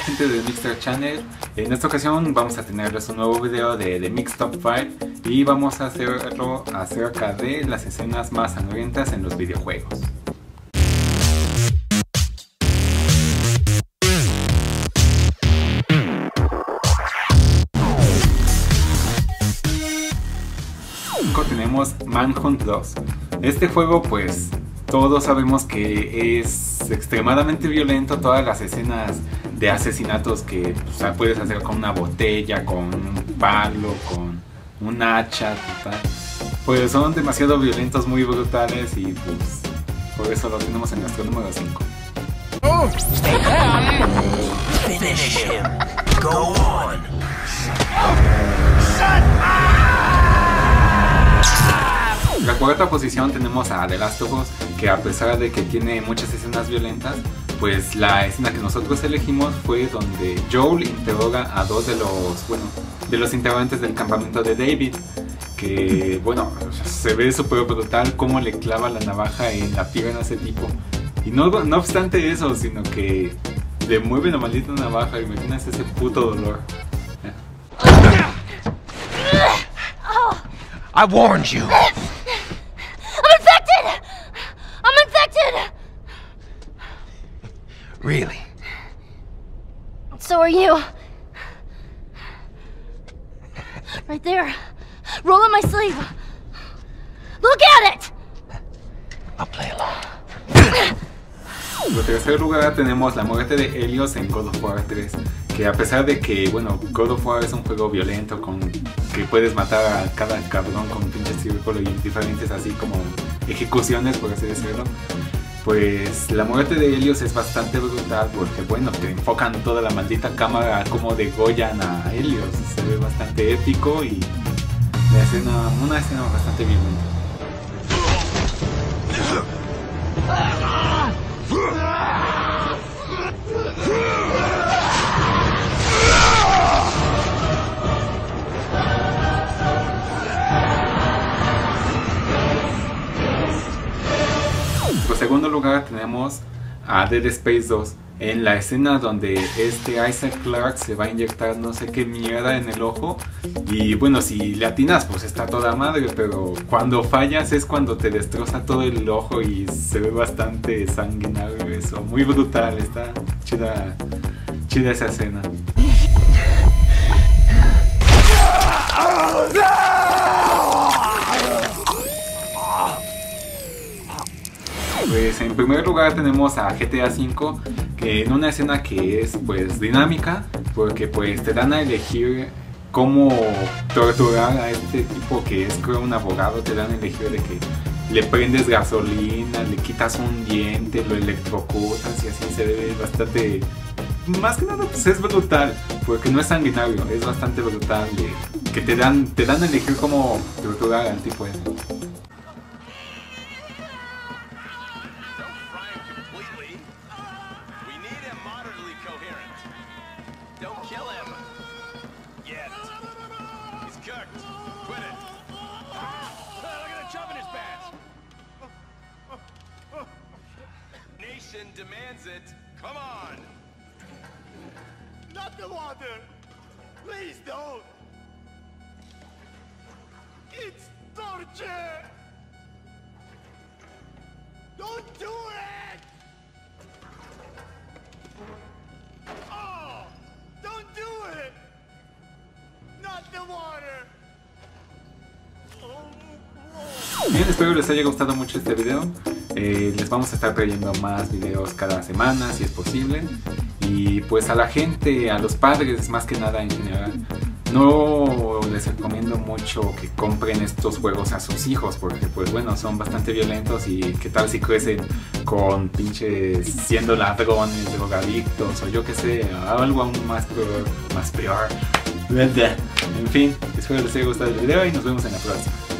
gente de Mixer Channel. En esta ocasión vamos a tenerles un nuevo video de The Mix Top 5 y vamos a hacerlo acerca de las escenas más sangrientas en los videojuegos. Tenemos Manhunt 2. Este juego, pues todos sabemos que es extremadamente violento. Todas las escenas de asesinatos que puedes hacer con una botella, con un palo, con un hacha, total, pues son demasiado violentos, muy brutales, y pues por eso lo tenemos en nuestro número 5. Finish him. Go on. En la cuarta posición tenemos a The Last of Us, que a pesar de que tiene muchas escenas violentas, pues la escena que nosotros elegimos fue donde Joel interroga a dos de los integrantes del campamento de David, que bueno, se ve súper brutal cómo le clava la navaja en la pierna a ese tipo. Y no obstante eso, sino que le mueve la maldita navaja, y imaginas ese puto dolor. I warned you. I'm infected! Really? So are you. Right there. Roll up my sleeve. Look at it! I'll play along. En tercer lugar tenemos la muerte de Helios en God of War 3, que a pesar de que, bueno, God of War es un juego violento con que puedes matar a cada cabrón con un pinche círculo y diferentes así como ejecuciones, por así decirlo, pues la muerte de Helios es bastante brutal porque, bueno, te enfocan toda la maldita cámara como degollan a Helios. Se ve bastante épico y una escena bastante violenta. En segundo lugar tenemos a Dead Space 2, en la escena donde Isaac Clarke se va a inyectar no sé qué mierda en el ojo, y bueno, si le atinas pues está toda madre, pero cuando fallas es cuando te destroza todo el ojo y se ve bastante sanguinario eso, muy brutal, está chida esa escena. Pues en primer lugar tenemos a GTA V, que en una escena que es pues dinámica, porque pues te dan a elegir cómo torturar a este tipo que es, creo, un abogado. Te dan a elegir de que le prendes gasolina, le quitas un diente, lo electrocutas y así. Se ve bastante, más que nada pues es brutal, porque no es sanguinario, es bastante brutal, que te dan a elegir cómo torturar al tipo ese. Demands it. Come on. Not the water. Please don't. It's torture. Don't do it. Oh, don't do it. Not the water. Bien, espero les haya gustado mucho este video. Les vamos a estar trayendo más videos cada semana si es posible, y pues a la gente, a los padres más que nada en general, no les recomiendo mucho que compren estos juegos a sus hijos, porque pues bueno, son bastante violentos, y qué tal si crecen con pinches siendo ladrones, drogadictos o yo que sé, algo aún más peor. En fin, espero les haya gustado el video y nos vemos en la próxima.